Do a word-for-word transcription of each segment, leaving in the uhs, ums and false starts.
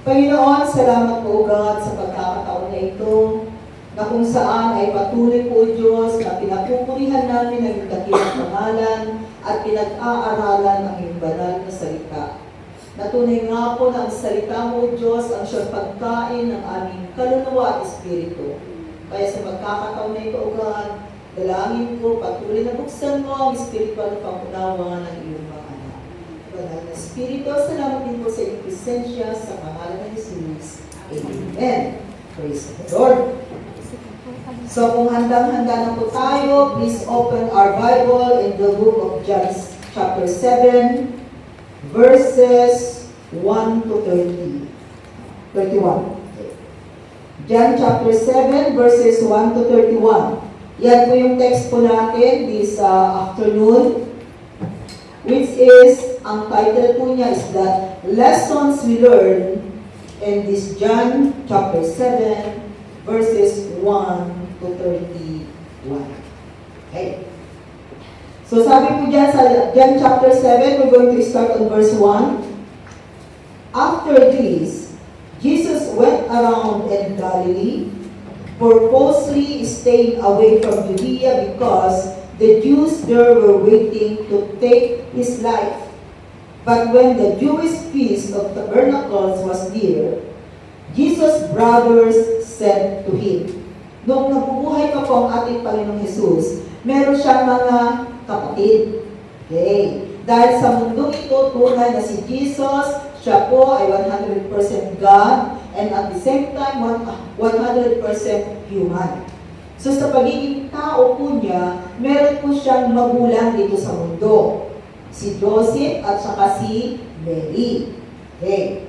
Panginoon, salamat po, God, sa pagkakataon na ito, na kung saan ay patuloy po, Diyos, na pinapupurihan namin ang iyong dakilang pangalan at pinag-aaralan ang iyong banal na salita. Natunay nga po na ang salita mo, Diyos, ang siyang pagkain ng aming kaluluwa at espiritu. Kaya sa pagkakataon na ito, God, dalangin ko, patuloy na buksan mo ang espiritual na pangunawa ng iyong mga anak. Banal na Espiritu, salamat din po sa iyong presensya sa pangalan ng Jesus. Amen. Praise the Lord. So kung handang-handa na po tayo, please open our Bible in the book of John chapter seven, verses one to thirty. thirty-one. John chapter seven, verses one to thirty-one. Yan po yung text po natin this uh, afternoon, which is, ang title po niya is that Lessons We Learn in this John chapter seven, verses one to thirty-one. Okay. So sabi po dyan sa John chapter seven, we're going to start on verse one. After this, Jesus went around in Galilee, purposely staying away from Judea because the Jews there were waiting to take his life. But when the Jewish feast of tabernacles was near, Jesus' brothers said to him, noong nabubuhay pa po ang ating Panginoong Jesus, meron siyang mga kapatid. Okay. Dahil sa mundong ito, tunay na si Jesus, siya po ay one hundred percent God, and at the same time, one hundred percent human. So sa pagiging tao po niya, meron po siyang magulang dito sa mundo. Si Joseph at saka si Mary. Okay.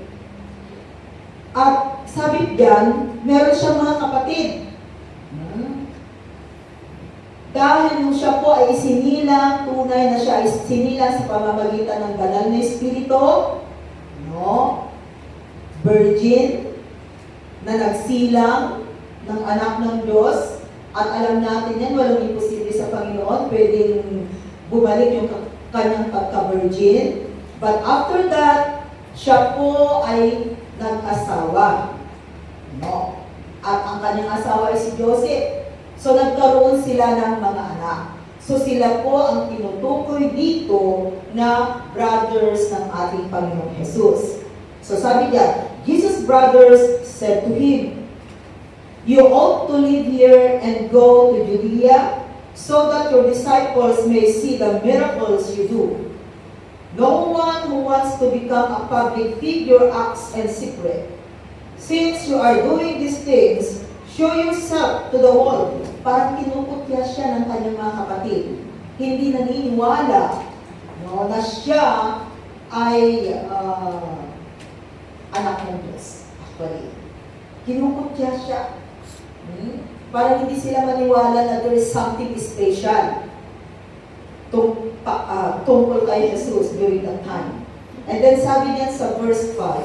At sabi diyan, meron siyang mga kapatid. Hmm. Dahil nung siya po ay isinilang, tunay na siya ay isinilang sa pamamagitan ng banal na Espiritu, no? Virgin, na nagsilang ng anak ng Diyos, at alam natin yan, walang imposible sa Panginoon, pwedeng bumalik yung kanyang pagka-virgin. But after that, siya po ay nag-asawa. No? At ang kanyang asawa ay si Joseph. So nagkaroon sila ng mga anak. So sila po ang tinutukoy dito na brothers ng ating Panginoong Jesus. So sabi niya, Jesus' brothers said to him, you ought to live here and go to Judea, so that your disciples may see the miracles you do. No one who wants to become a public figure acts in secret. Since you are doing these things, show yourself to the world. Parang kinukutya siya ng kanyang mga kapatid. Hindi naniniwala, no, na siya ay uh, anak ng Diyos. Actually, kinukutya siya. Hmm? Para hindi sila maniwala na there is something special tung, pa, uh, tungkol kay Jesus during that time. And then sabi niya sa verse five,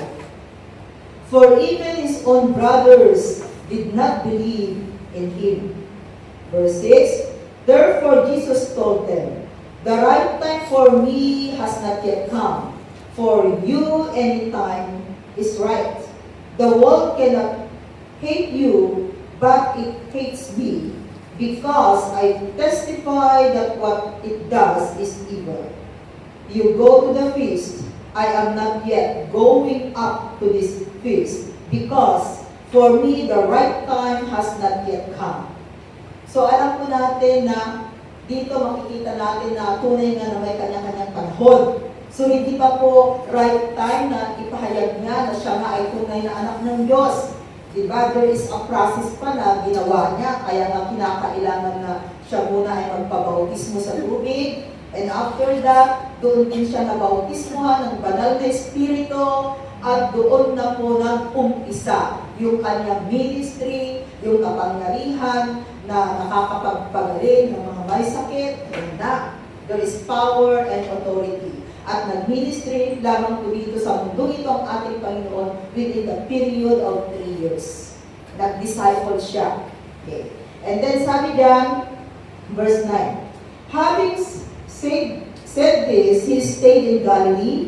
for even his own brothers did not believe in him. Verse six, therefore Jesus told them, the right time for me has not yet come. For you anytime is right. The world cannot hate you, but it hates me, because I testify that what it does is evil. You go to the feast. I am not yet going up to this feast, because for me the right time has not yet come. So alam po natin na dito makikita natin na tunay nga na may kanya-kanyang panahon. So hindi pa po right time na ipahayag niya na siya nga ay tunay na anak ng Diyos. Diba? There is a process pa na ginawa niya, kaya nga kinakailangan na siya muna ay magpabautismo sa tubig. And after that, doon din siya nabautismohan ng banal na Espiritu, at doon na po nag-umpisa yung kanyang ministry, yung kapangyarihan na nakakapagpagaling ng mga may sakit. And na, there is power and authority. At nag-ministry lamang po dito sa mundong ito ang ating Panginoon within the period of three years. Nag-disciple siya. Okay. And then sabi diyan, verse nine, having said, said this, he stayed in Galilee,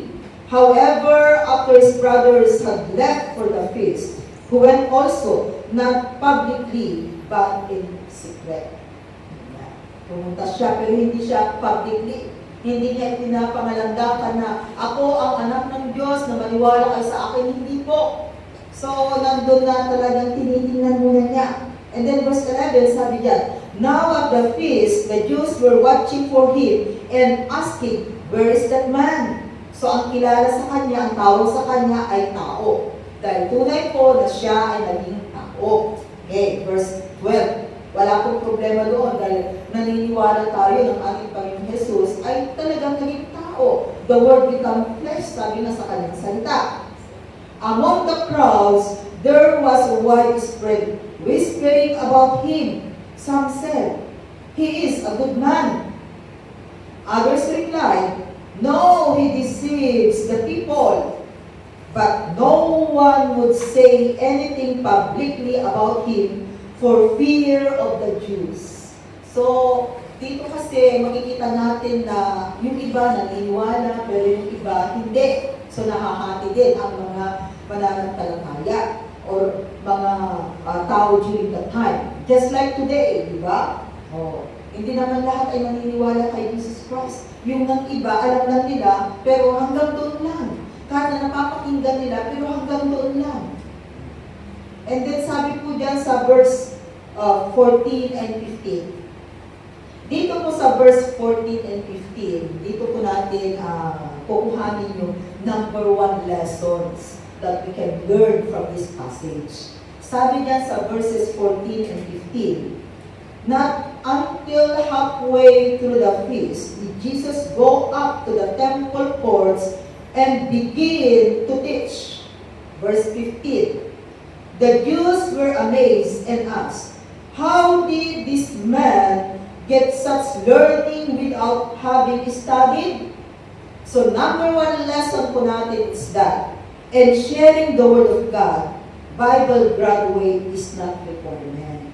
However, after his brothers had left for the feast, who went also, not publicly, but in secret. Pumunta siya, pero hindi siya publicly. Hindi niya pinapangalandakan na ako ang anak ng Diyos na maniwala kayo sa akin. Hindi po. So, nandun na talagang tinitingnan muna niya. And then verse eleven, sabi niya, now at the feast, the Jews were watching for him and asking, where is that man? So, ang kilala sa kanya, ang tawag sa kanya ay tao. Dahil tunay po na siya ay naging tao. Okay, verse twelve. Wala pong problema doon dahil naniniwala tayo ng ating Panginoon Jesus ay talagang naging tao. The Word become flesh, sabi na sa kanyang salita. Among the crowds, there was a widespread whispering about him. Some said, he is a good man. Others replied, no, he deceives the people. But no one would say anything publicly about him for fear of the Jews. So, dito kasi makikita natin na yung iba naniniwala, pero yung iba hindi. So, nakahati din ang mga mananampalataya or mga uh, tao during that time. Just like today, di ba? Oh, hindi naman lahat ay naniniwala kay Jesus Christ. Yung ng iba, alam na nila, pero hanggang doon lang. Kahit na napapakinggan nila, pero hanggang doon lang. And then sabi po dyan sa verse uh, fourteen and fifteen. Dito po sa verse fourteen and fifteen, dito po natin uh, kukuhanin yung number one lessons that we can learn from this passage. Sabi dyan sa verses fourteen and fifteen, not until halfway through the feast did Jesus go up to the temple courts and begin to teach. Verse fifteen, the Jews were amazed and asked, how did this man get such learning without having studied? So number one lesson po natin is that, and sharing the Word of God, Bible graduate is not requirement.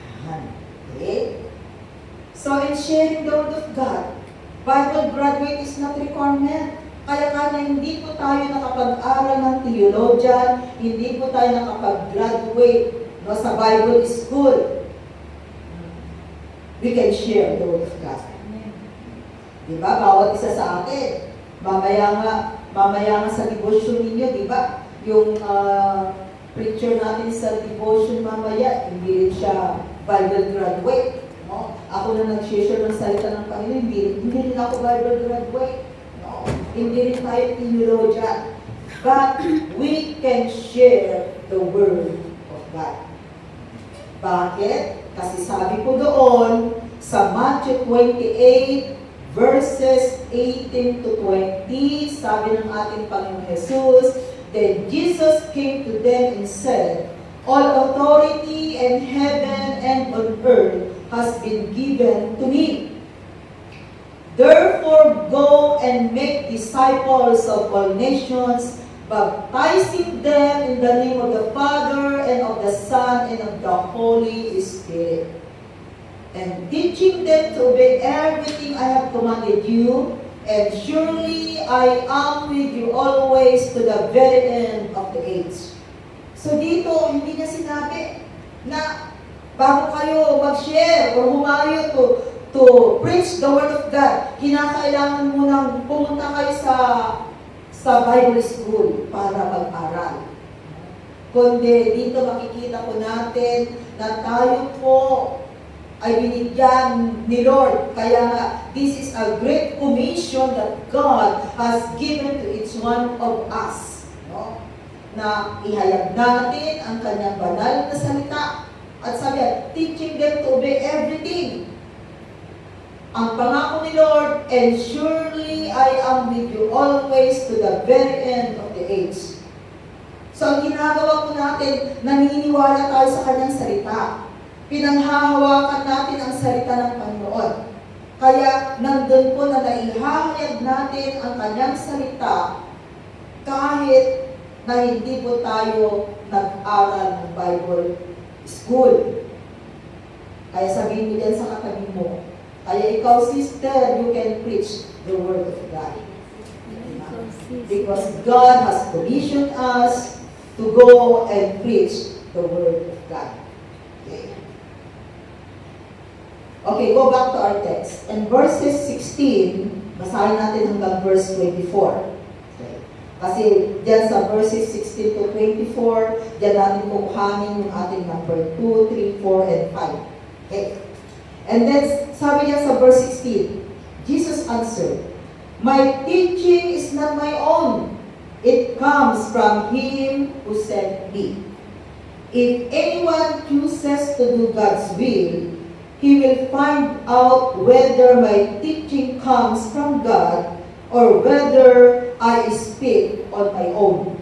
Okay? So in sharing the Word of God, Bible graduate is not requirement. Kaya kanya hindi po tayo nakapag-aral ng theologian, hindi po tayo nakapag-graduate no, sa Bible school. We can share the Word of God. Diba? Bawat isa sa atin. Mamaya nga, mamaya nga sa devotion ninyo, diba? Yung uh, preacher natin sa devotion mamaya, hindi rin siya Bible graduate. No? Ako na nag-share ng salita ng Panginoon, hindi, hindi rin ako Bible graduate. Hindi rin tayo theologian. But we can share the Word of God. Bakit? Kasi sabi ko doon, sa Matthew twenty-eight, verses eighteen to twenty, sabi ng ating Panginoon Jesus, then Jesus came to them and said, all authority in heaven and on earth has been given to me. Therefore, go and make disciples of all nations, baptizing them in the name of the Father, and of the Son, and of the Holy Spirit, and teaching them to obey everything I have commanded you, and surely I am with you always to the very end of the age. So dito, hindi niya sinabi na bago kayo mag-share or humayo to to preach the Word of God, kinakailangan munang pumunta kayo sa sa Bible school para mag-aral. Kundi dito makikita po natin na tayo po ay binigyan ni Lord. Kaya nga, this is a great commission that God has given to each one of us. No? Na ihayag natin ang kanyang banal na salita. At sabi, teaching them to obey everything. Ang pangako ni Lord, and surely I am with you always to the very end of the age. So ang ginagawa po natin, naniniwala tayo sa kanyang salita. Pinanghahawakan natin ang salita ng Panginoon. Kaya nandun po na naihahayag natin ang kanyang salita kahit na hindi po tayo nag-aral ng Bible school. Kaya sabihin mo yan sa katabi mo, kaya ikaw, sister, you can preach the Word of God. Because God has commissioned us to go and preach the Word of God. Okay. Okay, go back to our text. In verses sixteen, basahin natin hanggang verse twenty-four. Okay. Kasi dyan sa verses sixteen to twenty-four, dyan natin kukuhanin yung ating number two, three, four, and five. Okay. And then, sabi niya sa verse sixteen, Jesus answered, "My teaching is not my own. It comes from Him who sent me. If anyone chooses to do God's will, he will find out whether my teaching comes from God or whether I speak on my own.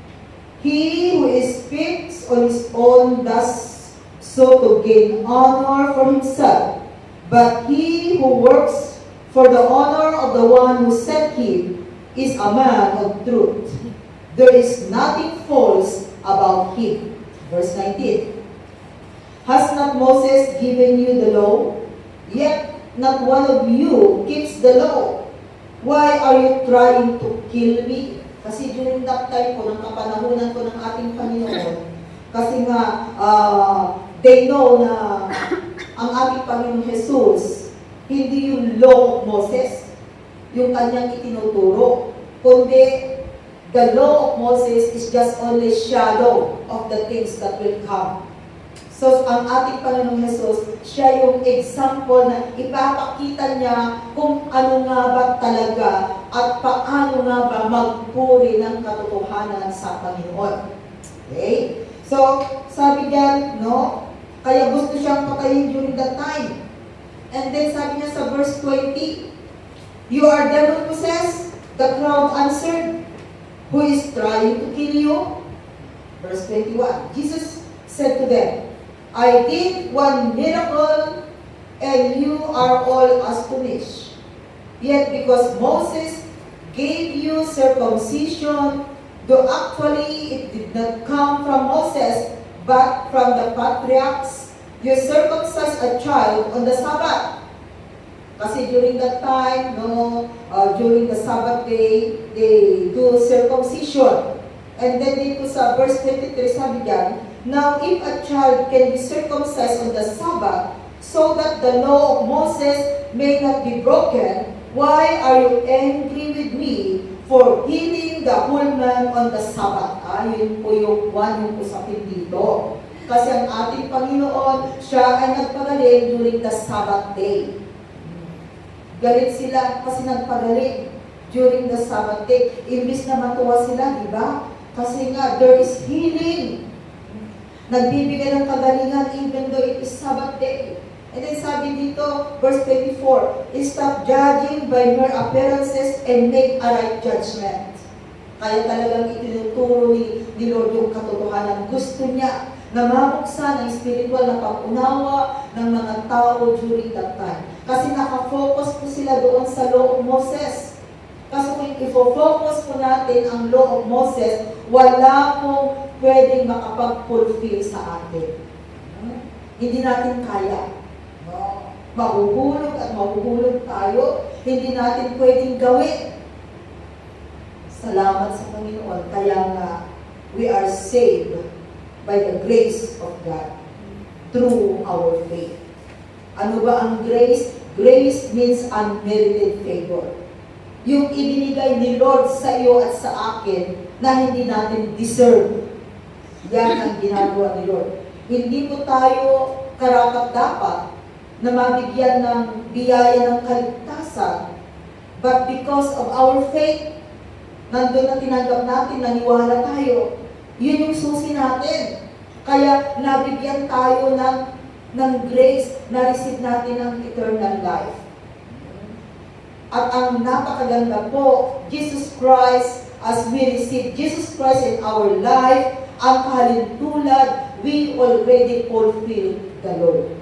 He who speaks on his own does so to gain honor for himself, but he who works for the honor of the one who sent him is a man of truth. There is nothing false about him." Verse nineteen. "Has not Moses given you the law? Yet not one of you keeps the law. Why are you trying to kill me?" Kasi during that time po, ng kapanahunan ko ng ating Panginoon, kasi nga, uh, they know na ang ating Panginoon Jesus, hindi yung law of Moses, yung kanyang itinuturo, kundi the law of Moses is just only shadow of the things that will come. So, ang ating Panginoong Jesus, siya yung example na ipapakita niya kung ano nga ba talaga at paano nga ba magpuri ng katotohanan sa Panginoon. Okay? So, sabi diyan, no? Kaya gusto siyang patayin during that time. And then sabi niya sa verse twenty, "You are demon-possessed?" The crowd answered, "Who is trying to kill you?" Verse twenty-one, Jesus said to them, "I did one miracle, and you are all astonished. Yet because Moses gave you circumcision, though actually it did not come from Moses, but from the patriarchs, you circumcised a child on the Sabbath." Kasi during that time, no, uh, during the Sabbath day, they do circumcision. And then dito sa verse twenty-three, sabi diyan, "Now if a child can be circumcised on the Sabbath, so that the law of Moses may not be broken, why are you angry with me for healing the whole man on the Sabbath?" Ah, yun po yung one yung usapin dito. Kasi ang ating Panginoon, siya ay nagpagaling during the Sabbath day. Galit sila kasi nagpagaling during the Sabbath day. Imbis na matuwa sila, di ba? Kasi nga, there is healing. Nagbibigay ng kagalingan even though it is Sabbath day. And then sabi dito, verse twenty-four, "Stop judging by mere appearances and make a right judgment." Kaya talagang itinuturo ni, ni Lord yung katotohanan. Gusto niya na mabuksan ang spiritual na pag-unawa ng mga tao during that time. Kasi nakafocus po sila doon sa law of Moses. Kasi kung i-focus po natin ang law of Moses, wala pong pwedeng makapag-fulfill sa atin. Hmm? Hindi natin kaya. No? Mahuhulog at mahuhulog tayo. Hindi natin pwedeng gawin. Salamat sa Panginoon. Kaya nga, we are saved by the grace of God through our faith. Ano ba ang grace? Grace means unmerited favor. Yung ibinigay ni Lord sa iyo at sa akin na hindi natin deserve. Yan ang ginagawa ni Lord. Hindi po tayo karapat-dapat na mabigyan ng biyaya ng kaligtasan, but because of our faith, nandun na tinanggap natin, naniwala tayo, yun yung susi natin. Kaya nabigyan tayo ng, ng grace, na-receive natin ng eternal life. At ang napakaganda po, Jesus Christ, as we receive Jesus Christ in our life, ang kalintulad, we already fulfill the Lord.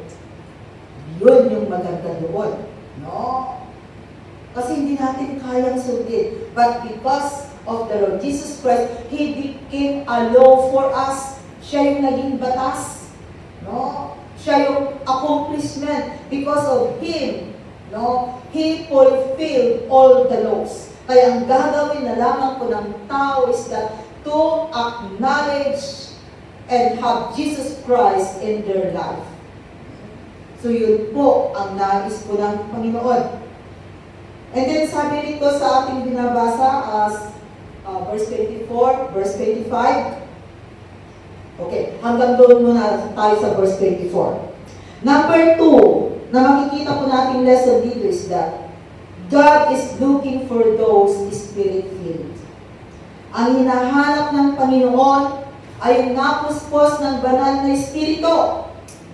Yun yung maganda doon. No? Kasi hindi natin kayang sundin. But because of the Lord Jesus Christ, He became a law for us. Siya yung naging batas. No? Siya yung accomplishment. Because of Him, no? He fulfilled all the laws. Kaya ang gagawin na lamang po ng tao is that to acknowledge and have Jesus Christ in their life. So yun po ang nais po ng Panginoon. And then sabi nito sa ating binabasa as uh, verse twenty-four, verse twenty-five. Okay, hanggang doon muna tayo sa verse twenty-four. Number two, na makikita po nating lesson dito is that God is looking for those Spirit-filled. Ang hinahanap ng Panginoon ay yung napuspos ng banal na Espiritu.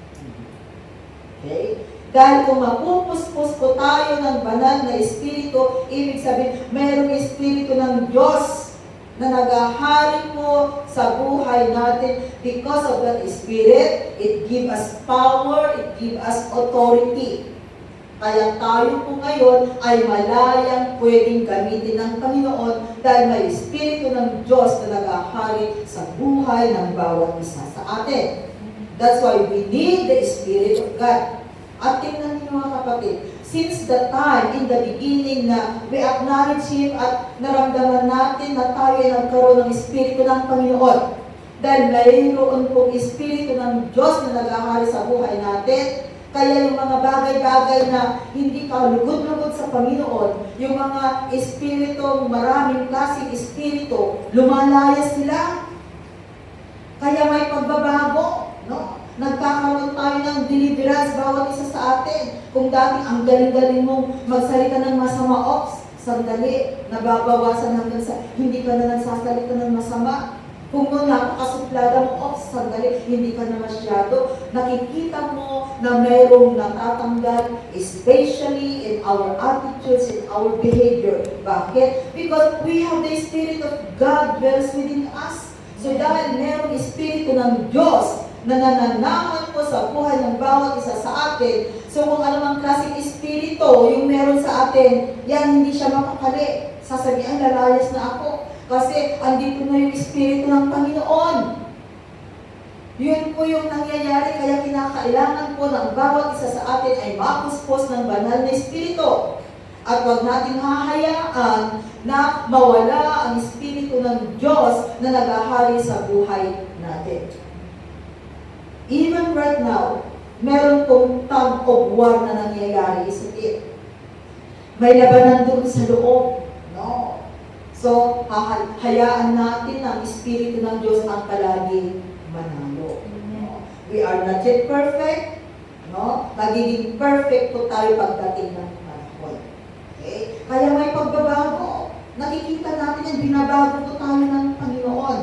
Okay? Dahil kung mapupuspos po tayo ng banal na Espiritu, ibig sabihin, mayroong Espiritu ng Diyos na naghahari po sa buhay natin. Because of that Spirit, it gives us power, it gives us authority. Kaya tayo po ngayon ay malayang pwedeng gamitin ng Panginoon dahil may Espiritu ng Diyos na naghahari sa buhay ng bawat isa sa atin. That's why we need the Spirit of God. At tingnan niyo mga kapatid, since the time in the beginning na we acknowledge Him at naramdaman natin na tayo ay nagkaroon ng Espiritu ng Panginoon, dahil mayroon pong Espiritu ng Diyos na naghahari sa buhay natin, kaya yung mga bagay-bagay na hindi ka lugod-lugod sa Panginoon, yung mga Espiritu, maraming klaseng Espiritu, lumalaya sila. Kaya may pagbabago, no? Nagkakaroon tayo ng deliverance bawat isa sa atin. Kung dati ang galing-galing mong magsalita ng masama, ops, sandali, nababawasan hanggang sa hindi ka na nagsasalita ng masama. Kung noon napakasuplada mo, ops, sandali, hindi ka na masyado. Nakikita mo na mayroong natatanggal, especially in our attitudes, in our behavior. Bakit? Because we have the Spirit of God dwells within us. So dahil mayroong Espiritu ng Diyos na nananahan po sa buhay ng bawat isa sa atin. So kung anumang klaseng espiritu yung meron sa atin, yan hindi siya makakali. Sasabihin, lalayas na ako. Kasi andito na yung Espiritu ng Panginoon. Yun po yung nangyayari, kaya kinakailangan po ng bawat isa sa atin ay mapuspos ng banal na Espiritu. At huwag natin hahayaan na mawala ang Espiritu ng Diyos na naghahari sa buhay natin. Even right now, meron pong tug of war na nangyayari, isn't it? May labanan doon sa loob. No. So, hayaan natin ang Espiritu ng Diyos ang palagi manalo. No? We are not yet perfect. No? Magiging perfect po tayo pagdating ng panahon. Okay? Kaya may pagbabago. Nakikita natin yung binabago po tayo ng Panginoon.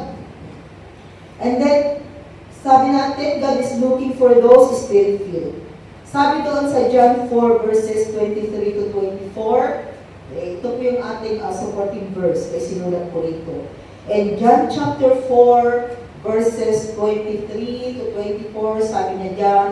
And then, sabi natin, God is looking for those Spirit-filled. Sabi doon sa John four, verses twenty-three to twenty-four, okay, ito po yung ating uh, supporting verse, kaya sinulat ko rito. And John chapter four, verses twenty-three to twenty-four, sabi niya dyan,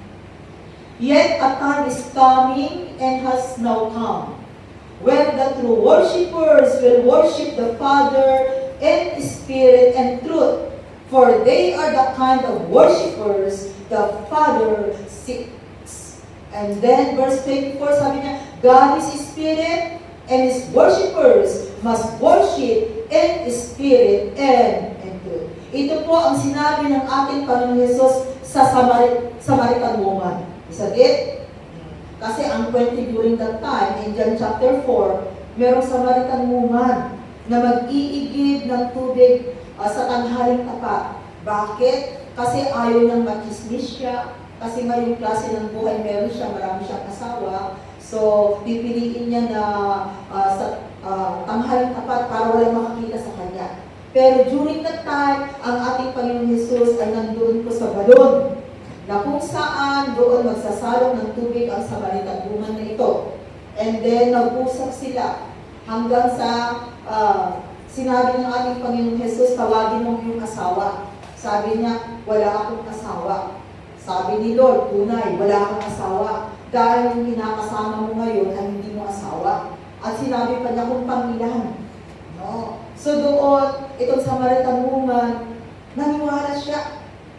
Yet a time is coming and has now come, when the true worshippers will worship the Father in spirit and truth. For they are the kind of worshippers the Father seeks. And then verse twenty-four, sabi niya, God is Spirit, and His worshippers must worship in spirit and in truth. Ito po ang sinabi ng ating Panginoon Hesus sa Samari Samaritan woman. Isn't it? Kasi ang twenty during that time, in John chapter four, merong Samaritan woman na mag-iigib ng tubig Uh, sa tanghaling tapat. Bakit? Kasi ayaw niyang machismis siya. Kasi ngayong klase ng buhay, meron siya, marami siyang asawa. So, pipiliin niya na uh, sa uh, tanghaling tapat para walang makakita sa kanya. Pero during that time, ang ating Panginoon Hesus ay nandoon po sa balon, na kung saan doon magsasalong ng tubig ang Samaritan woman na ito. And then, nag-usap sila hanggang sa uh, sinabi ng ating Panginoong Hesus, tawagin mo yung asawa. Sabi niya, wala akong asawa. Sabi ni Lord, tunay, wala akong asawa. Dahil yung kinakasama mo ngayon ay hindi mo asawa. At sinabi pa niya kung pangilan. No? So doon, itong Samaritan woman, naniwala siya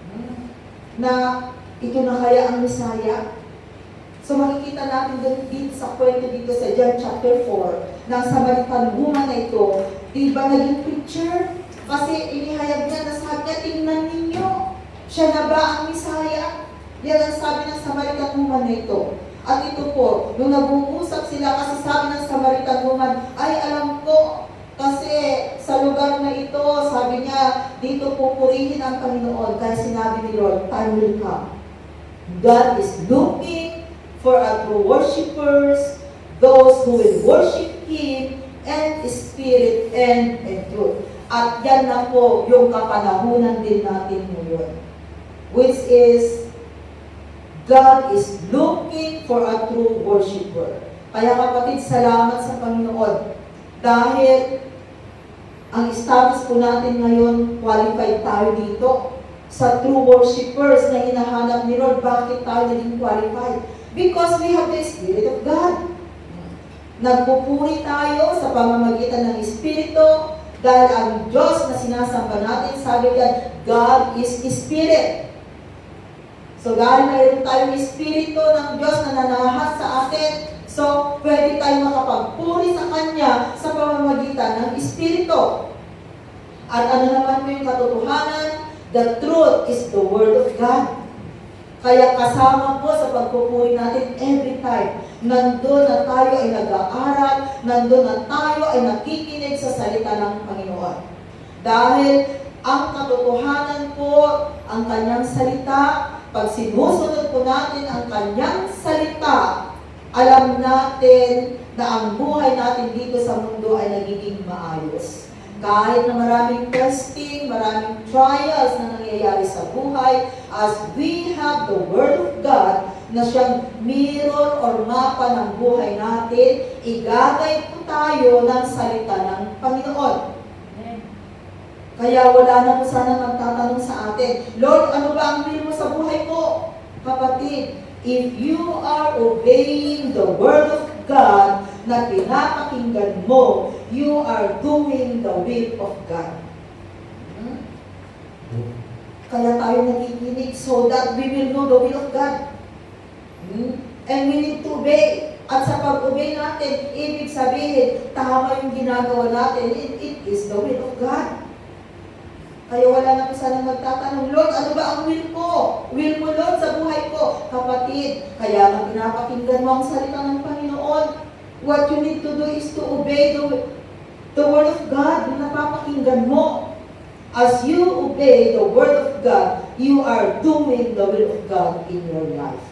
na ito na kaya ang Messiah. So makikita natin doon dito sa kwento dito sa John chapter four, ng Samaritan woman na ito, di ba naging preacher? Kasi inihayag niya na sabi niya, tingnan ninyo, siya na ba ang Misaya? Yan ang sabi ng Samaritan woman na ito. At ito po, nung nag-uusap sila, kasi sabi ng Samaritan woman, ay alam ko, kasi sa lugar na ito, sabi niya, dito pupurihin ang Panginoon. Kaya sinabi ni Lord, time will come. God is looking for a true worshipers, those who will worship Him and Spirit and in truth. At yan na po yung kapanahunan din natin ngayon. Which is, God is looking for a true worshiper. Kaya kapatid, salamat sa Panginoon. Dahil ang status po natin ngayon, qualified tayo dito sa true worshipers na hinahanap ni Lord. Bakit tayo naging qualified? Because we have the Spirit of God. Nagpupuri tayo sa pamamagitan ng Espiritu dahil ang Diyos na sinasamba natin, sabi niya, God is Spirit. So dahil mayroon tayong Espiritu ng Diyos na nanahas sa atin, so pwede tayong makapagpuri sa Kanya sa pamamagitan ng Espiritu. At ano naman po yung katotohanan? The truth is the Word of God. Kaya kasama po sa pagpupuri natin every time, nandun na tayo ay nag-aaral, nandun na tayo ay nakikinig sa salita ng Panginoon. Dahil ang katotohanan po, ang Kanyang salita, pag sinusunod po natin ang Kanyang salita, alam natin na ang buhay natin dito sa mundo ay nagiging maayos. Kahit na maraming testing, maraming trials na nangyayari sa buhay, as we have the Word of God na siyang mirror or mapa ng buhay natin, igagay po tayo ng salita ng Panginoon. Kaya wala na po sana magtatanong sa atin, Lord, ano ba ang will mo sa buhay ko? Kapatid, if you are obeying the Word of God na pinapakinggan mo, you are doing the will of God. Hmm? Kaya tayo nakikinig so that we will know the will of God. Hmm? And we need to obey. At sa pag-obey natin, ibig sabihin, tama yung ginagawa natin, it, it is the will of God. Kaya wala na po sana magtatanong, Lord, ano ba ang will ko? Will mo, Lord, sa buhay ko? Kapatid, kaya nga pinapakinggan mo ang salita ng Panginoon. What you need to do is to obey the, the Word of God na napapakinggan mo. As you obey the Word of God, you are doing the will of God in your life.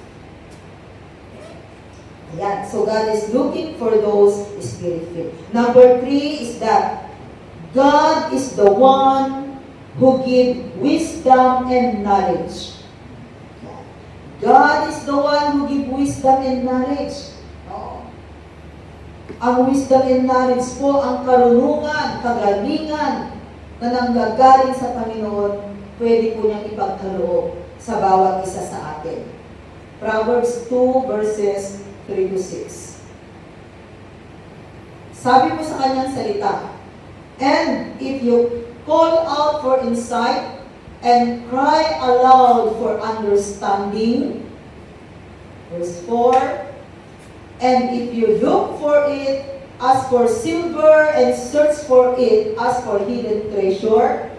Ayan. So God is looking for those Spirit-filled. Number three is that God is the one who gives wisdom and knowledge. God is the one who gives wisdom and knowledge. No? Ang wisdom and knowledge po, ang karunungan, kagalingan na nanggagaling sa Panginoon, pwede po niyang ipagkaloob sa bawat isa sa atin. Proverbs two verses three to six. Sabi mo sa kanyang salita, and if you call out for insight and cry aloud for understanding, verse four, and if you look for it as for silver and search for it as for hidden treasure,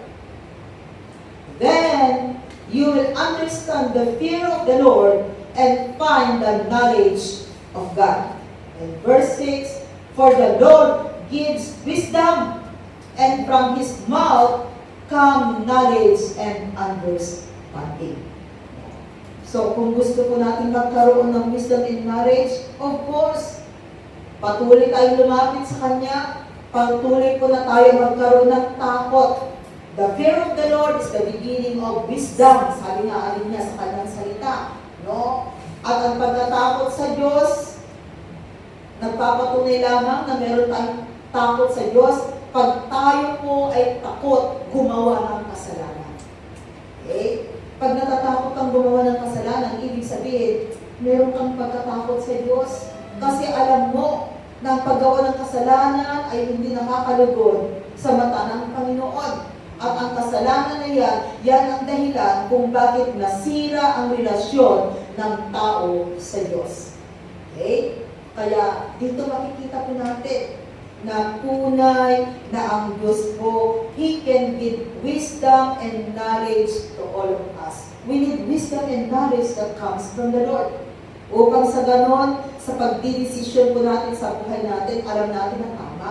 then you will understand the fear of the Lord and find the knowledge of God. And verse six, for the Lord gives wisdom, and from His mouth come knowledge and understanding. So, kung gusto po natin magkaroon ng wisdom and knowledge, of course, patuloy tayong lumapit sa Kanya, patuloy po na tayo magkaroon ng takot. The fear of the Lord is the beginning of wisdom. Sabi nga alin niya sa Kanyang salita. No? At ang pagkatakot sa Diyos, nagpapatunay lamang na meron tayong takot sa Diyos pag tayo po ay takot gumawa ng kasalanan. Okay? Pag natatakot kang gumawa ng kasalanan, ibig sabihin, meron kang pagkatakot sa Diyos. Kasi alam mo na ang paggawa ng kasalanan ay hindi nakakalugod sa mata ng Panginoon. At ang kasalanan na yan, yan ang dahilan kung bakit nasira ang relasyon ng tao sa Diyos. Okay? Kaya dito makikita po natin na tunay na ang Diyos po, He can give wisdom and knowledge to all of us. We need wisdom and knowledge that comes from the Lord. Upang sa ganon, sa pagdidesisyon po natin sa buhay natin, alam natin ang tama.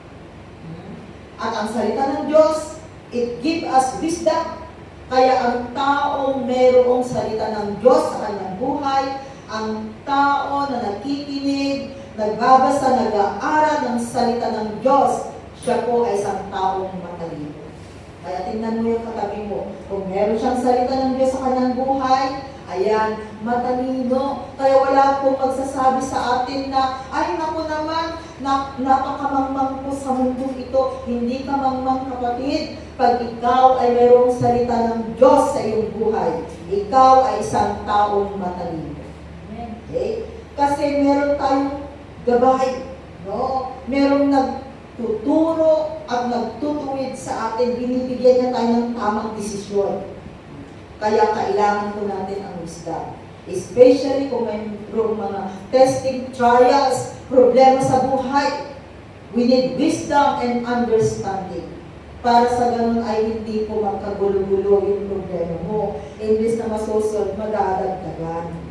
At ang salita ng Diyos, it give us wisdom. Kaya ang taong mayroong salita ng Diyos sa kanyang buhay, ang tao na nakikinig, nagbabasa, nag-aaral ng salita ng Diyos, siya po ay isang taong matalino. Kaya tingnan mo yung katabi mo. Kung meron siyang salita ng Diyos sa kanyang buhay, ayan, matalino. Kaya wala pong magsasabi sa atin na, ay naku naman, na, napakamangmang po sa mundo ito. Hindi ka mangmang, kapatid. Pag ikaw ay mayroong salita ng Diyos sa iyong buhay, ikaw ay isang taong matalino. Okay? Kasi meron tayong gabay, no? Merong nagtuturo at nagtutuwid sa atin, binibigyan niya tayo ng tamang desisyon. Kaya kailangan po natin ang wisdom. Especially kung mayroong mga testing, trials, problema sa buhay. We need wisdom and understanding. Para sa ganun ay hindi po magkagulo-gulo yung problema mo. Imbis na masosolve, mag-aadagdagan.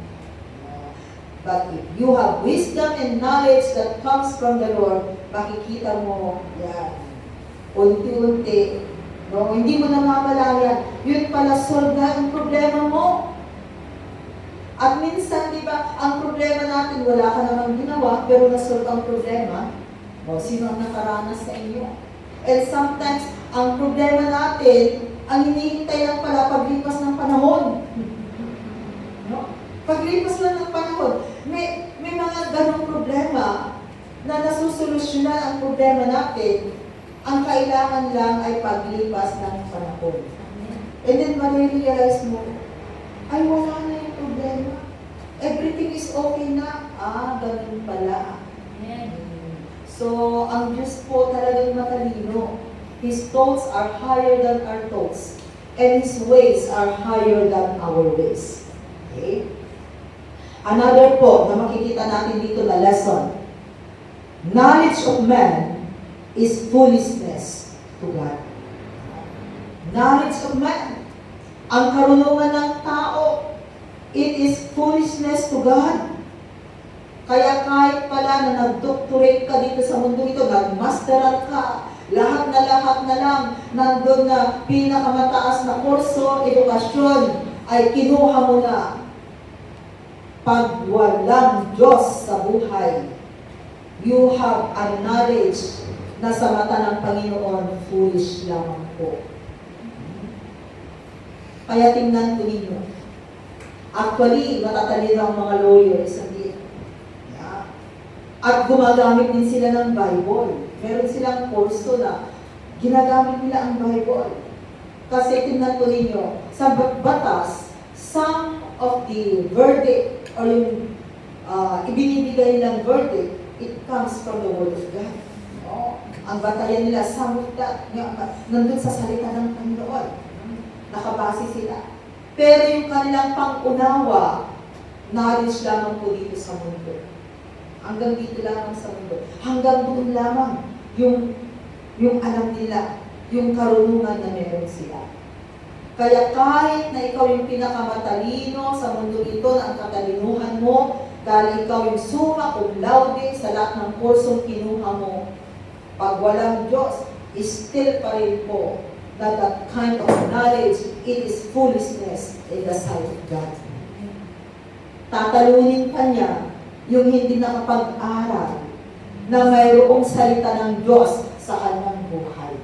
But if you have wisdom and knowledge that comes from the Lord, makikita mo, yan, unti-unti, no? Hindi mo namamalayan, yun pala solve na ang problema mo. At minsan, di ba, ang problema natin, wala ka namang ginawa, pero nasolve ang problema. O, sino ang nakaranas sa inyo? And sometimes, ang problema natin, ang hinihintay lang pala paglipas ng panahon. No? Paglipas lang ng panahon, may, may mga ganong problema na nasusolusyonan ang problema natin, ang kailangan lang ay paglipas ng panahon. And then marirealize mo, ay wala na yung problema. Everything is okay na. Ah, ganun pala. So, ang Diyos po talagang matalino. His thoughts are higher than our thoughts. And His ways are higher than our ways. Okay? Another po na makikita natin dito na lesson. Knowledge of man is foolishness to God. Knowledge of man. Ang karunungan ng tao, it is foolishness to God. Kaya kahit pala na nag-doctorate ka dito sa mundo ito, nag-masteral ka, lahat na lahat na lang, nandun na pinakamataas na kurso, edukasyon, ay kinuha mo na. Pag walang Diyos sa buhay, you have a knowledge na sa mata ng Panginoon, foolish lamang po. Kaya tingnan ko ninyo. Actually, matatalino ang mga lawyers, hindi. Yeah. At gumagamit din sila ng Bible. Meron silang kurso na ginagamit nila ang Bible. Kasi tingnan ko ninyo, sa batas, some of the verdict or yung uh, ibinibigay nilang verdict, it comes from the Word of God. No? Ang batayan nila, some of that, nandun sa salita ng Panginoon. Nakabase sila. Pero yung kanilang pang-unawa, knowledge lamang po dito sa mundo. Hanggang dito lamang sa mundo. Hanggang doon lamang yung, yung alam nila, yung karunungan na meron sila. Kaya kahit na ikaw yung pinakamatalino sa mundo ito, na ang katalinuhan mo, dahil ikaw yung summa cum laude sa lahat ng kursong kinuha mo, pag walang Diyos, still pa rin po that that kind of knowledge, it is foolishness in the sight of God. Tatalunin pa niya yung hindi nakapag-aral na mayroong salita ng Diyos sa kanyang buhay.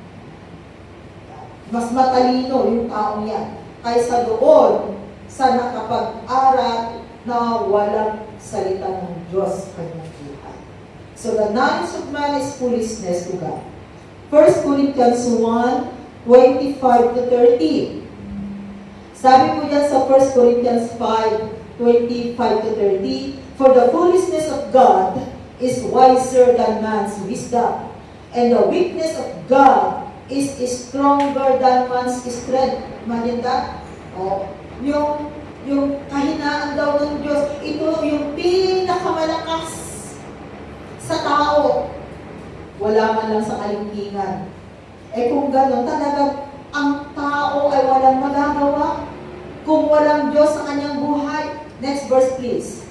Mas matalino yung taong yan kaysa doon sa nakapag-aral na walang salita ng Diyos sa kanyang buhay. So the knowledge of man is foolishness to God. First Corinthians one, twenty-five to thirty. Sabi po yan sa First Corinthians five, twenty-five to thirty, for the foolishness of God is wiser than man's wisdom, and the weakness of God is stronger than man's strength. Imagine that? Oh, yung, yung kahinaan daw ng Diyos, ito yung pinakamalakas sa tao. wala man lang sa kalingkingan. Eh kung gano'n, talagang ang tao ay walang magagawa kung walang Diyos sa kanyang buhay. Next verse please.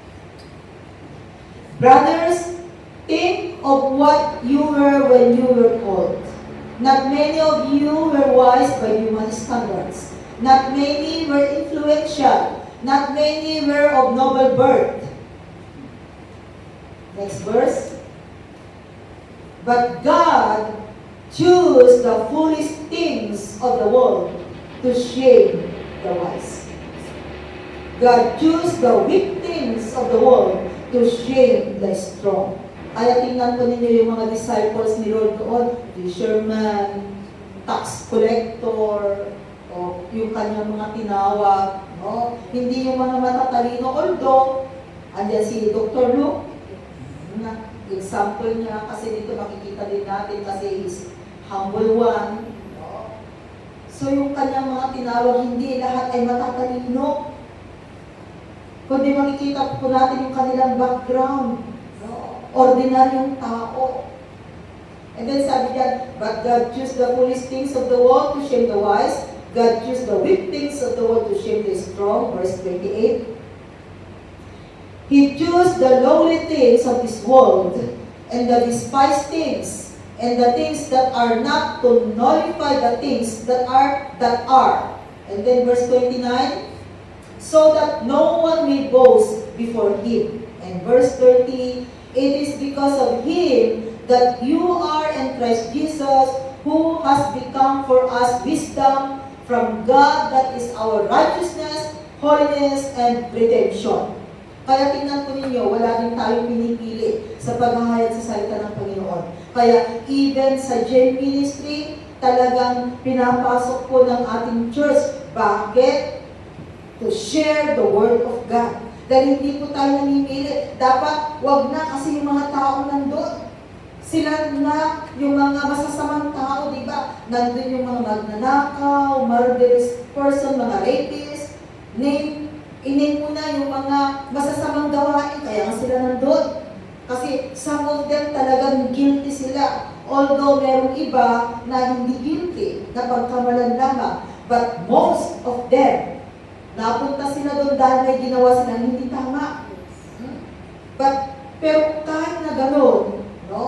Brothers, think of what you were when you were called. Not many of you were wise by human standards. Not many were influential. Not many were of noble birth. Next verse. But God chose the foolish things of the world to shame the wise. God chose the weak things of the world to shame the strong. Kaya tingnan po ninyo yung mga disciples ni Lord doon, fisherman, tax collector, o yung kanyang mga tinawag, no? Hindi yung mga matatalino, although, andyan si Doctor Luke, na example niya, kasi dito makikita din natin kasi is humble one. No? So yung kanyang mga tinawag, hindi lahat ay matatalino. Kundi makikita po natin yung kanilang background. No? Ordinaryong tao. And then sabi diyan, but God chose the foolish things of the world to shame the wise. God chose the weak things of the world to shame the strong. Verse twenty-eight. He chose the lowly things of this world and the despised things and the things that are not to nullify the things that are that are. And then verse twenty-nine, so that no one may boast before him. And verse thirty, it is because of him that you are in Christ Jesus, who has become for us wisdom from God, that is our righteousness, holiness, and redemption. Kaya tingnan po ninyo, wala din tayong pinipili sa paghahayag sa salita ng Panginoon. Kaya even sa Gen Ministry, talagang pinapasok po ng ating church. Bakit? To share the Word of God. Dahil hindi po tayo namimili. Dapat, wag na kasi yung mga tao nandun. Sila na yung mga masasamang tao, di ba? Nandun yung mga magnanakaw, murderous person, mga rapist, name, inin mo na yung mga masasamang gawain, kaya nga sila nandun. Kasi some of them talagang guilty sila. Although merong iba na hindi guilty, na pagkamalan lamang. But most of them, napunta sila doon dahil may ginawa silang hindi tama. Hmm? But, pero kahit na gano'n, no,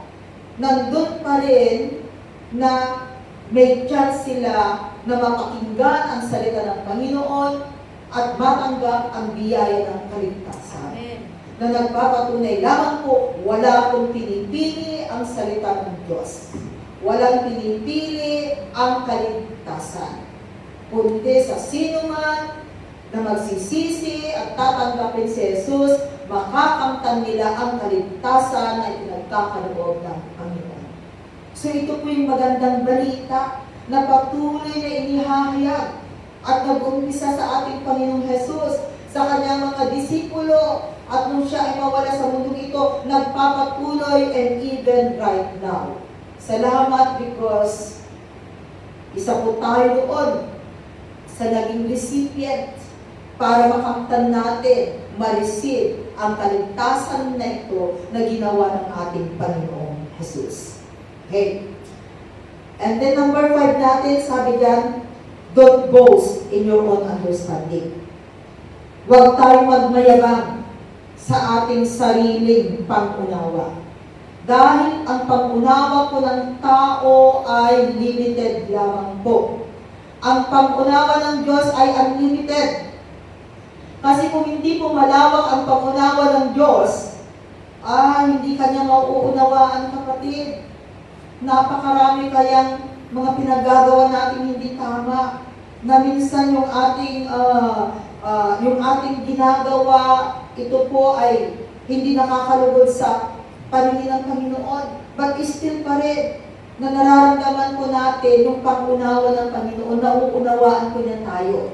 nandun pa rin na may chance sila na mapakinggan ang salita ng Panginoon at matanggap ang biyaya ng kaligtasan. Amen. Na nagpapatunay lamang po, wala pong pinipili ang salita ng Diyos. Walang pinipili ang kaligtasan. Kundi sa sino man na magsisisi at tatanggapin si Jesus, makakamtan nila ang kaligtasan na ipinagkakaloob ng Panginoon. So ito po yung magandang balita na patuloy na inihahayag at nag-umpisa sa ating Panginoong Jesus, sa kanyang mga disipulo, at nung siya ay mawala sa mundong ito, nagpapatuloy and even right now. Salamat because isa po tayo doon sa naging recipient para makamtan natin, ma-receive ang kaligtasan na ito na ginawa ng ating Panginoong Jesus. Okay. And then number five natin, sabi diyan, don't boast in your own understanding. Huwag tayong magmayabang sa ating sariling pangunawa. Dahil ang pangunawa po ng tao ay limited lamang po. Ang pangunawa ng Diyos ay unlimited. Kasi kung hindi po malawak ang pangunawa ng Diyos, ah, hindi kanya mauunawaan, kapatid. Napakarami kayang mga pinagagawa natin hindi tama. Na minsan yung ating, uh, uh, yung ating ginagawa, ito po ay hindi nakakalugod sa paningin ng Panginoon. But still pa rin, na nararamdaman po natin yung pangunawa ng Panginoon, nauunawaan po niya tayo.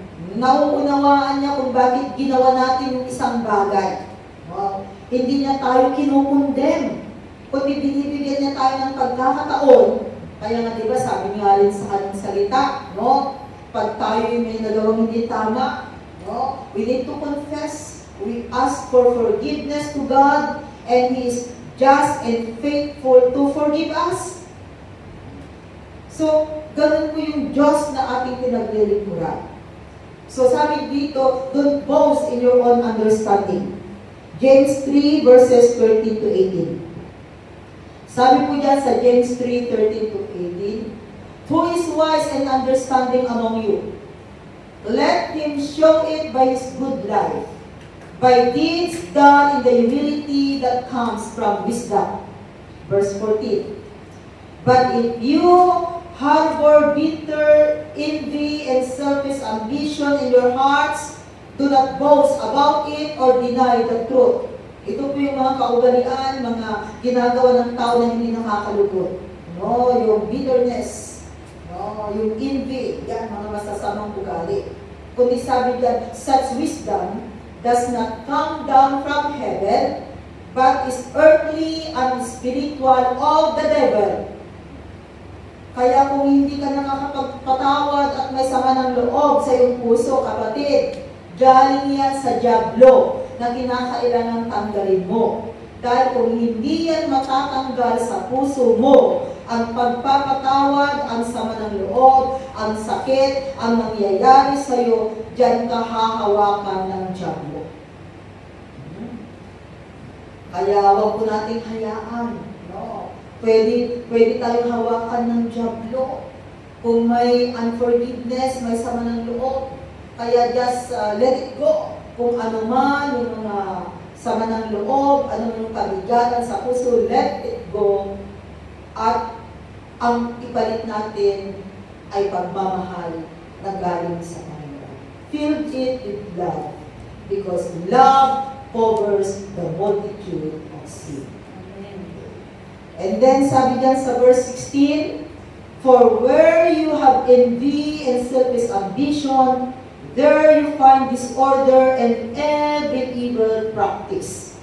Nauunawaan niya kung bakit ginawa natin yung isang bagay. Wow. Hindi niya tayo kinukundem, kundi binibigyan niya tayo ng pagkakataon. Kaya nga diba, sabi nga rin sa kanyang salita, no? Pag tayo may nagawang hindi tama, no? We need to confess. We ask for forgiveness to God, and He is just and faithful to forgive us. So, ganun po yung Diyos na ating pinaglilingkuran. So, sabi dito, don't boast in your own understanding. James three, verses thirteen to eighteen. Sabi po dyan sa James three, thirteen to eighteen, who is wise and understanding among you? Let him show it by his good life, by deeds done in the humility that comes from wisdom. Verse fourteen. But if you harbor bitter envy and selfish ambition in your hearts, do not boast about it or deny the truth. Ito po yung mga kaugalian, mga ginagawa ng tao na hindi nakakalugod. No, yung bitterness, no, yung envy, yan, mga masasamang ugali. Kundi sabi diyan, such wisdom does not come down from heaven, but is earthly and spiritual of the devil. Kaya kung hindi ka nakakapagpatawad at may sama ng loob sa iyong puso, kapatid, galing yan sa dyablo na kinakailangan tanggalin mo. Dahil kung hindi yan matatanggal sa puso mo, ang pagpapatawad, ang sama ng loob, ang sakit, ang nangyayari sa iyo, diyan ka hahawakan ng dyablo. Kaya huwag po nating hayaan. No? Pwede, pwede tayong hawakan ng dyablo. Kung may unforgiveness, may sama ng loob, kaya just uh, let it go. Kung ano man, yung mga sama ng loob, ano yung kabigatan sa puso, let it go. At ang ipalit natin ay pagmamahal na galing sa Panginoon. Fill it with love, because love covers the multitude of sin. Amen. And then sabi dyan sa verse sixteen, for where you have envy and selfish ambition, there you find disorder and every evil practice.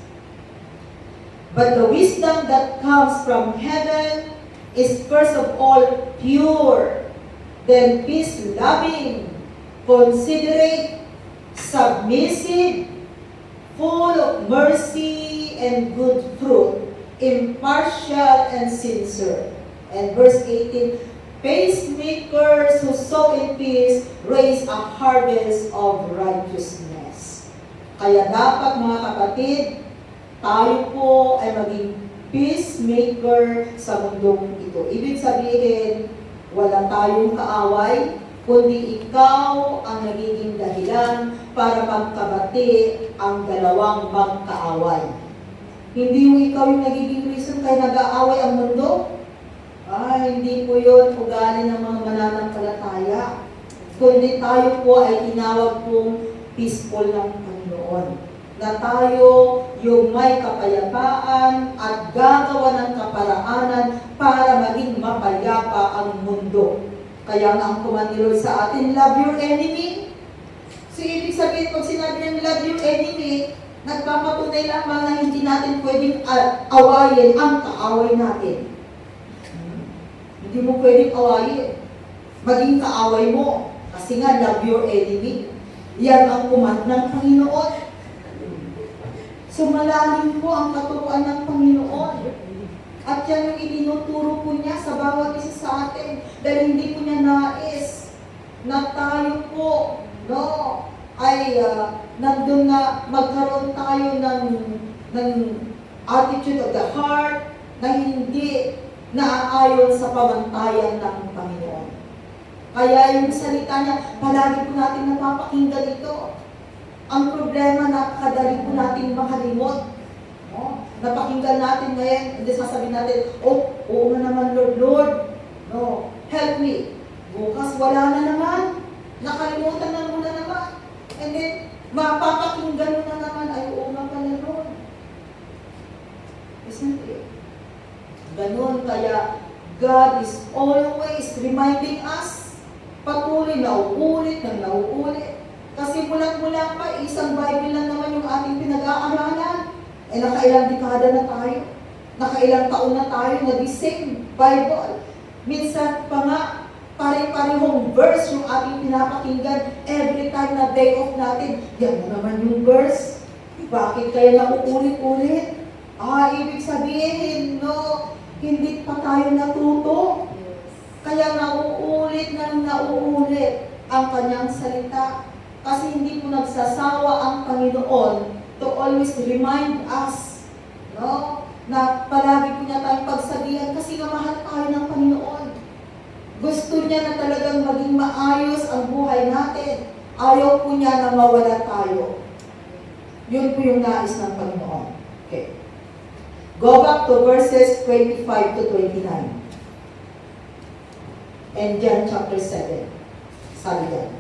But the wisdom that comes from heaven is first of all pure, then peace-loving, considerate, submissive, full of mercy and good fruit, impartial and sincere. And verse eighteen, peacemakers who sow in peace raise a harvest of righteousness. Kaya dapat mga kapatid, tayo po ay maging peacemaker sa mundong ito. Ibig sabihin, wala tayong kaaway, kundi ikaw ang nagiging dahilan para magkabati ang dalawang magkaaway. Hindi yung ikaw yung nagiging reason kaya nag-aaway ang mundo. Ay, hindi po yun ugali ng mga mananampalataya. Kundi tayo po ay tinawag pong peaceful ng Panginoon. Na tayo yung may kapayapaan at gagawa ng kaparaanan para maging mapayapa ang mundo. Kaya nga ang command ni Lord sa atin, love your enemy. So, ibig sabihin, pag sinabi ng love your enemy, nagpapatunay lamang na hindi natin pwedeng awayin ang kaaway natin. Hindi mo pwedeng awayin. Maging kaaway mo. Kasi nga, love your enemy. Yan ang command ng Panginoon. So, malalim po ang katuruan ng Panginoon. At yan yung itinuturo po niya sa bawat isa sa atin. Dahil hindi po niya nais na tayo po, no, ay uh, nandun na magkaroon tayo ng, ng attitude of the heart na hindi naaayon sa pamantayan ng Panginoon. Kaya yung salita niya, palagi po natin napapakinggan ito. Ang problema, nakakadali po natin makalimot. No? Napakinggan natin ngayon, hindi sasabihin natin, oh, oo na naman Lord, Lord, no, help me. Bukas wala na naman, nakalimutan na muna naman. And then, mapapakinggan mo na naman, ay oo nga pala Lord. Isn't it? Ganun, kaya God is always reminding us, patuloy na uulit, na nauulit. Kasi mula-mula pa, isang Bible lang naman yung ating pinag-aaralan. Eh, nakailang dekada na tayo. Nakailang taon na tayo na the same Bible. Minsan pa nga, pare-parehong verse yung ating pinapakinggan every time na day off natin. Yan na naman yung verse. Bakit kaya nauulit-ulit? Ah, ibig sabihin, no, hindi pa tayo natuto. Kaya nauulit ng nauulit ang kanyang salita. Kasi hindi po nagsasawa ang Panginoon to always remind us, no, na palagi po niya tayong pagsabihan kasi nga mahal tayo ng Panginoon. Gusto niya na talagang maging maayos ang buhay natin. Ayaw po niya na mawala tayo. Yun po yung nais ng Panginoon. Okay. Go back to verses twenty-five to twenty-nine. And John chapter seven. Sabi yan.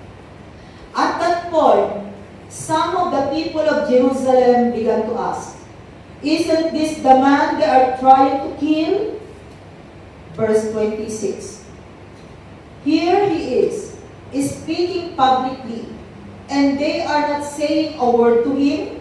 At that point, some of the people of Jerusalem began to ask, "Isn't this the man they are trying to kill?" Verse twenty-six. Here he is, speaking publicly, and they are not saying a word to him.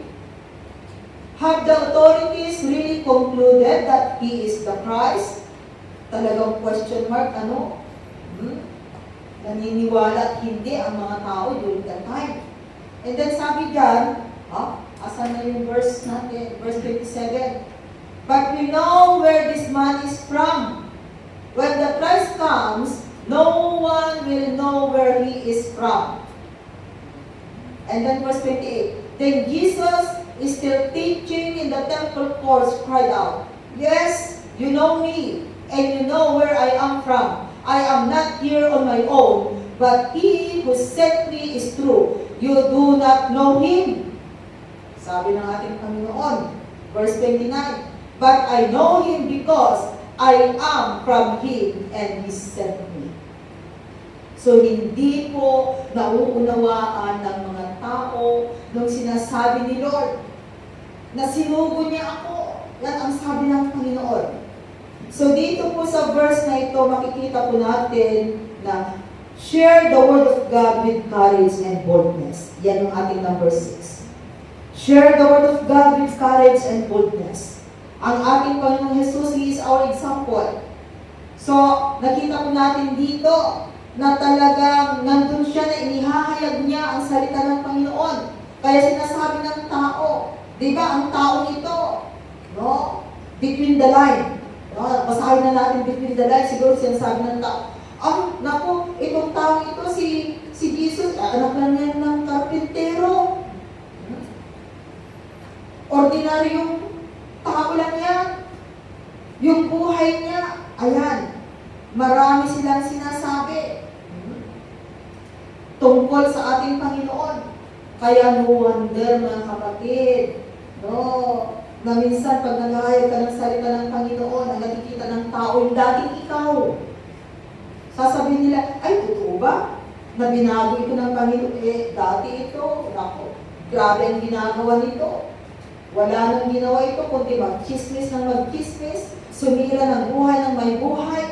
Have the authorities really concluded that he is the Christ? Talagang question mark, ano? Hmm? Naniniwala at hindi ang mga tao during that time. And then sabi dyan, ah, asan na yung verse natin? Verse twenty-seven. But we know where this man is from. When the Christ comes, no one will know where he is from. And then verse twenty-eight. Then Jesus is still teaching in the temple courts, cried out, "Yes, you know me, and you know where I am from. I am not here on my own, but he who sent me is true. You do not know him." Sabi ng ating Panginoon, verse twenty-nine, "But I know him because I am from him, and he sent me." So, hindi po nauunawaan ng mga tao nung sinasabi ni Lord na sinugo niya ako. Yan ang sabi ng Panginoon. So, dito po sa verse na ito, makikita po natin na share the word of God with courage and boldness. Yan yung ating number six. Share the word of God with courage and boldness. Ang ating Panginoong Jesus, He is our example. So, nakita po natin dito na talagang nandun siya na inihahayag niya ang salita ng Panginoon. Kaya sinasabi ng tao, di ba, ang tao ito, no? Between the line. No? Basahin na natin between the line, siguro sinasabi ng tao, ah, naku, itong tao ito, si, si Jesus, anak lang yan ng karpintero. Ordinaryong tao lang yan. Yung buhay niya, ayan, marami silang sinasabi tungkol sa ating Panginoon. Kaya no wonder, mga kapatid, no, na minsan pag nangahayag ka ng salita ng Panginoon, ang nakikita ng tao yung dating ikaw. Sasabihin nila, ay, totoo ba? Na binago ito ng Panginoon, eh, dati ito, nako, grabe ang ginagawa nito. Wala nang ginawa ito, kundi mag-chismis ng mag-chismis, sumira ng buhay ng may buhay.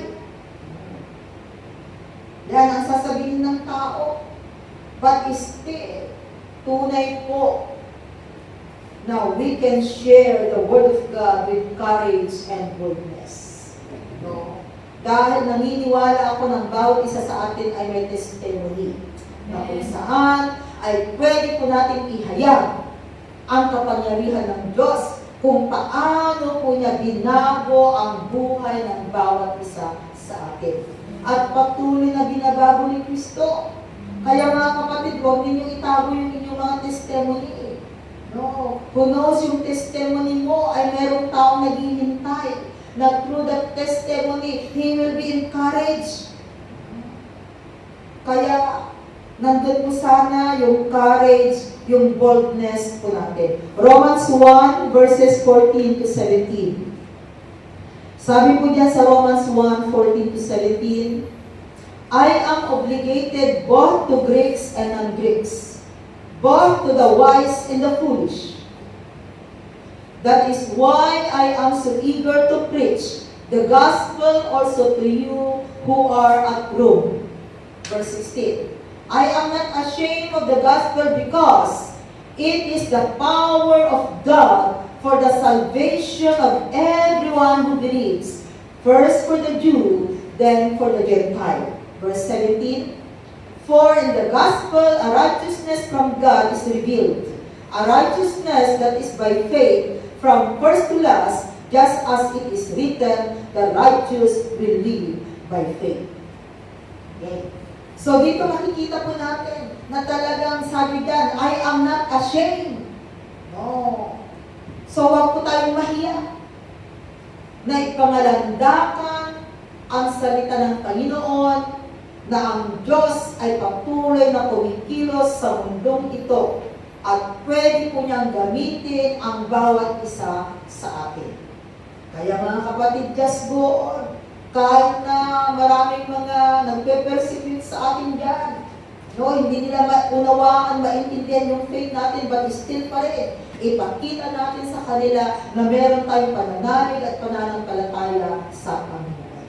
Yan ang sasabihin ng tao. But still, tunay po na we can share the Word of God with courage and boldness. No? Dahil naniniwala ako ng bawat isa sa atin ay may testimony. Na kung saan ay pwede po natin ihayag ang kapangyarihan ng Diyos kung paano po niya binago ang buhay ng bawat isa sa atin. At patuloy na binabago ni Kristo. Kaya mga kapatid, huwag ninyong itago yung inyong mga testimony. No. Who knows yung testimony mo ay merong taong naghihintay na through that testimony, he will be encouraged. Kaya, nandun po sana yung courage, yung boldness po natin. Romans one, verses fourteen to seventeen. Sabi po dyan sa Romans one, fourteen to seventeen, I am obligated both to Greeks and non-Greeks, both to the wise and the foolish. That is why I am so eager to preach the gospel also to you who are at Rome. Verse sixteen, I am not ashamed of the gospel because it is the power of God for the salvation of everyone who believes, first for the Jew, then for the Gentile. Verse seventeen, for in the gospel a righteousness from God is revealed, a righteousness that is by faith from first to last, just as it is written, the righteous will live by faith. Okay. So dito makikita po natin na talagang sabi dyan, I am not ashamed. No. So wag po tayong mahiya na ipangalandakan ang salita ng Panginoon na ang Diyos ay patuloy na kumikilos sa mundong ito at pwede po niyang gamitin ang bawat isa sa atin. Kaya mga kapatid, just go on. Kahit na maraming mga nagpe-persecute sa atin dyan, no, hindi nila maunawaan, maintindihan yung faith natin, but still pa rin, ipakita natin sa kanila na meron tayong pananalig at pananampalataya sa Panginoon.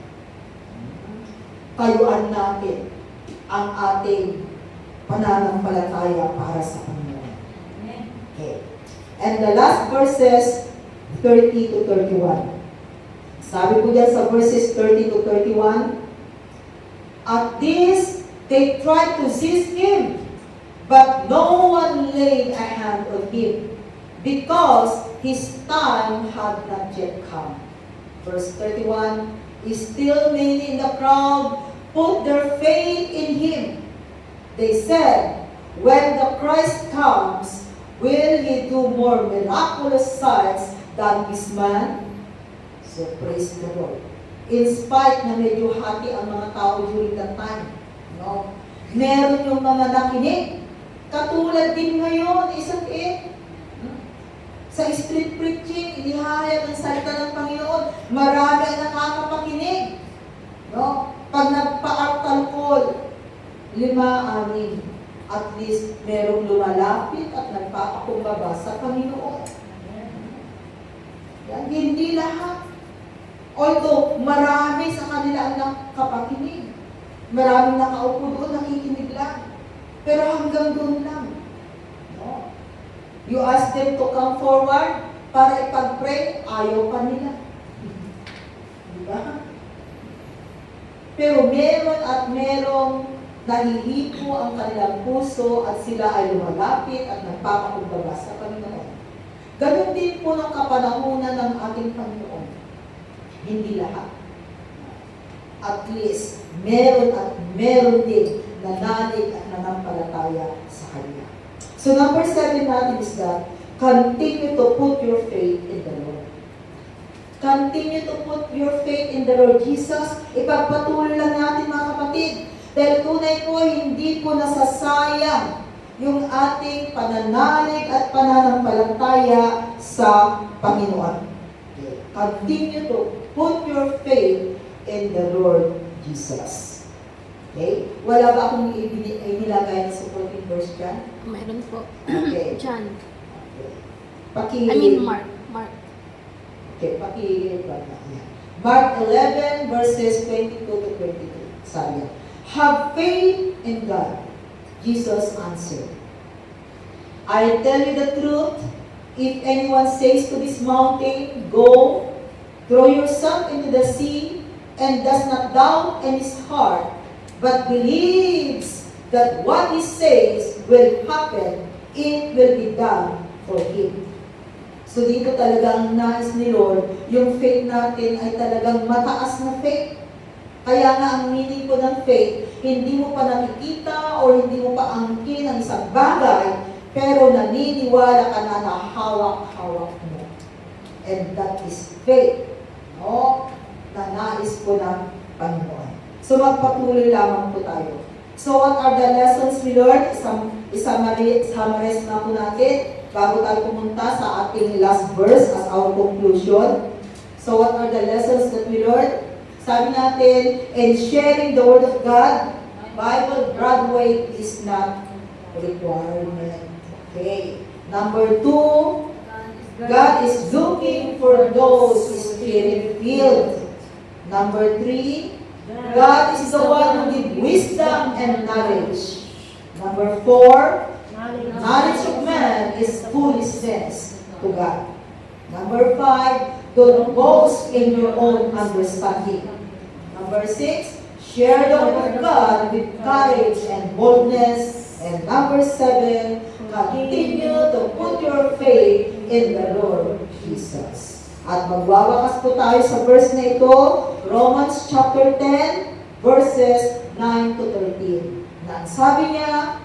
Kayuan natin ang ating pananampalataya para sa Panginoon. Okay. And the last verses, thirty to thirty-one. Sabi po dyan sa verses thirty to thirty-one, at this, they tried to seize him, but no one laid a hand on him, because his time had not yet come. Verse thirty-one, still many in the crowd put their faith in him. They said, when the Christ comes, will he do more miraculous signs than this man? So praise the Lord. In spite na medyo hati ang mga tao during that time, no? Meron yung mga nakinig. Katulad din ngayon, isang it. Sa street preaching, inihayag ang salita ng Panginoon. Marami ang nakakapakinig. No? Pag nagpa-alcohol, lima, anim. At least merong lumalapit at nagpapakumbaba sa Panginoon. Yan, hindi lahat. Although, marami sa kanila ang nakapakinig. Maraming nakaupo doon, nakikinig lang. Pero hanggang doon lang. No? You ask them to come forward para ipag-pray, ayaw pa nila. Diba? Pero meron at merong nahihipo ang kanilang puso at sila ay lumalapit at nagpapakumbaba sa Panginoon. Ganun din po ng kapanahunan ng ating Panginoon. Hindi lahat. At least, meron at meron din nanalig at nanampalataya sa Kanya. So number seven natin is that, continue to put your faith in the Lord. Continue to put your faith in the Lord Jesus. Ipagpatuloy lang natin mga kapatid. Dahil tunay po, hindi po nasasayang yung ating pananalig at pananampalataya sa Panginoon. Continue to put your faith in the Lord Jesus. Okay? Wala ba akong inilagay na supporting verse dyan? Meron po. Okay. John. Okay. Paki, I mean Mark. Mark. Okay, paki, Mark eleven verses twenty-two to twenty-two. Sabi, have faith in God. Jesus answered, I tell you the truth, if anyone says to this mountain, go, throw yourself into the sea, and does not doubt in his heart, but believes that what he says will happen, it will be done for him. So dito talagang nais ni Lord, yung faith natin ay talagang mataas na faith. Kaya nga ang meaning po ng faith, hindi mo pa nakikita o hindi mo pa angkin ang isang bagay, pero naniniwala ka na nahawak-hawak mo. And that is faith. No? Na nais po ng Panginoon. So magpatuloy lamang po tayo. So what are the lessons we learned? Isang, summarize na po natin bago tayo pumunta sa ating last verse as our conclusion. So what are the lessons that we learned? Sabi natin, in sharing the Word of God, Bible graduate is not a requirement. Okay. Number two, God is looking for those Spirit-filled. Number three, God is the one who gives wisdom and knowledge. Number four, knowledge of man is foolishness to God. Number five, don't boast in your own understanding. Number six, share the word of God with courage and boldness. And number seven, continue to put your faith in the Lord Jesus. At magwawakas po tayo sa verse na ito, Romans chapter ten, verses nine to thirteen. Na ang sabi niya,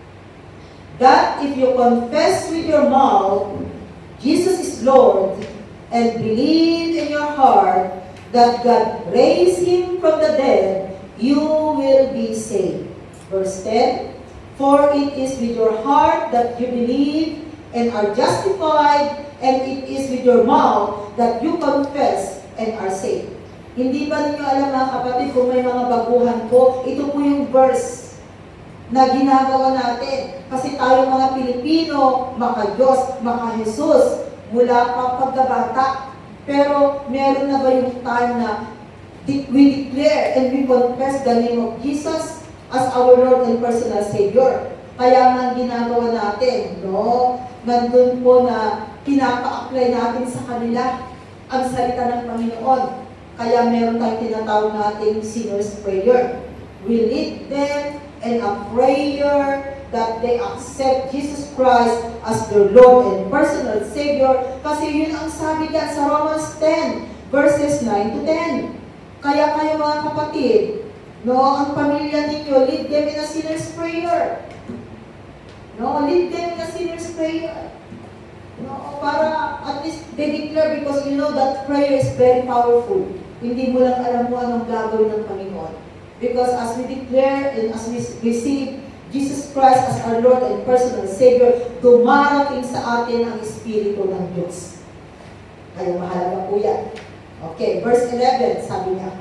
that if you confess with your mouth, Jesus is Lord, and believe in your heart that God raised Him from the dead, you will be saved. Verse ten, for it is with your heart that you believe and are justified, and it is with your mouth that you confess and are saved. Hindi ba ninyo alam mga kapatid kung may mga baguhan po? Ito po yung verse na ginagawa natin. Kasi tayo mga Pilipino, maka-Diyos, maka-Jesus, mula pa pagkabata. Pero meron na ba yung time na we declare and we confess the name of Jesus as our Lord and personal Savior? Kaya nga ginagawa natin, no? Nandun po na pinapa-apply natin sa kanila ang salita ng Panginoon. Kaya meron tayong tinatawag nating sinner's prayer. We lead them in a prayer that they accept Jesus Christ as their Lord and personal Savior. Kasi yun ang sabi niya sa Romans ten, verses nine to ten. Kaya kayo mga kapatid, no, ang pamilya ninyo, lead them in a sinner's prayer. No, lead them in a sinner's prayer. No, para at least they declare, because you know that prayer is very powerful. Hindi mo lang alam mo anong gagawin ng Panginoon. Because as we declare and as we receive Jesus Christ as our Lord and personal Savior, dumarating sa atin ang Espiritu ng Diyos. Kaya mahalaga po yan. Okay, verse eleven, sabi niya,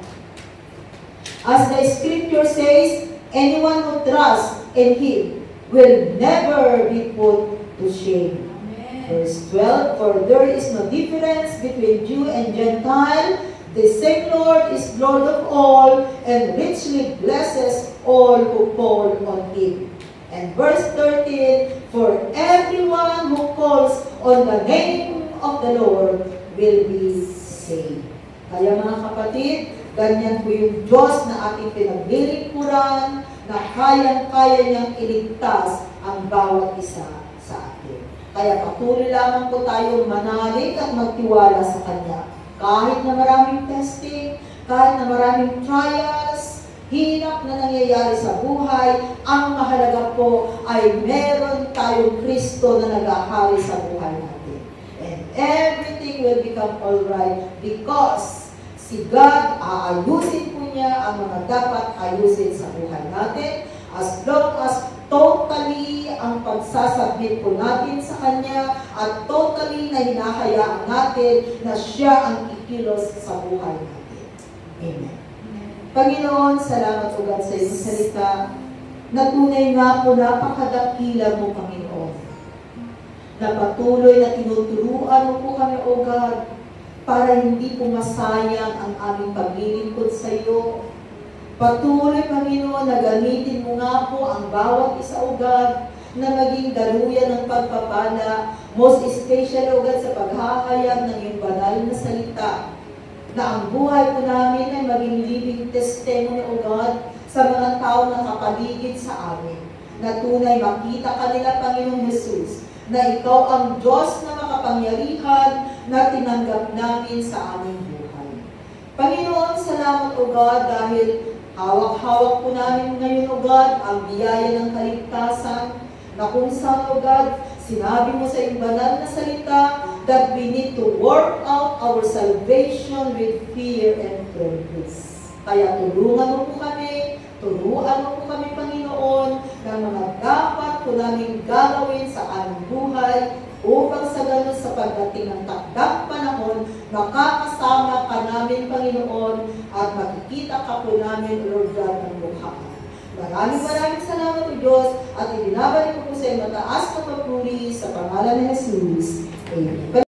as the Scripture says, anyone who trusts in Him will never be put to shame. Amen. Verse twelve, for there is no difference between Jew and Gentile. The same Lord is Lord of all, and richly blesses all who call on Him. And verse thirteen, for everyone who calls on the name of the Lord will be saved. Kaya mga kapatid, ganyan po yung Diyos na ating pinaglilingkuran, na kayang-kaya niyang iligtas ang bawat isa sa atin. Kaya patuloy lamang po tayong manalig at magtiwala sa Kanya. Kahit na maraming testing, kahit na maraming trials, hirap na nangyayari sa buhay, ang mahalaga po ay meron tayong Kristo na naghahari sa buhay natin. And everything will become alright because si God, aayusin po niya ang mga dapat ayusin sa buhay natin as long as totally ang pagsasubmit po natin sa Kanya at totally na hinahayaan natin na siya ang kikilos sa buhay natin. Amen. Panginoon, salamat po God sa iyong salita na tunay nga po napakadakila mo, Panginoon. Na patuloy na tinuturuan mo po kami, O God, para hindi po masayang ang aming paglilingkod sa iyo. Patuloy, Panginoon, na gamitin mo nga po ang bawat isa, O God, na maging daluyan ng pagpapala, most especially, O God, sa paghahayag ng iyong banal na salita, na ang buhay po namin ay maging living testimony, O God, sa mga tao na kapaligid sa amin, na tunay makita kanila, Panginoong Jesus, na Ikaw ang Diyos na makapangyarihan na tinanggap namin sa aming buhay. Panginoon, salamat, O God, dahil hawak-hawak po namin ngayon, O God, ang biyaya ng kaligtasan, na kung saan, O God, sinabi mo sa iyong banal na salita that we need to work out our salvation with fear and trembling. Kaya tulungan mo po kami, turuan mo po kami, Panginoon, ng mga dapat po namin gagawin sa aming buhay upang sa ganun sa pagdating ng takdang panahon, makakasama ka namin, Panginoon, at makikita ka po namin, Lord God, ng mukha. Maraming maraming salamat po, Diyos, at ibinabalik ko po sa iyo mataas na papuri sa pangalan ni Jesus. Amen.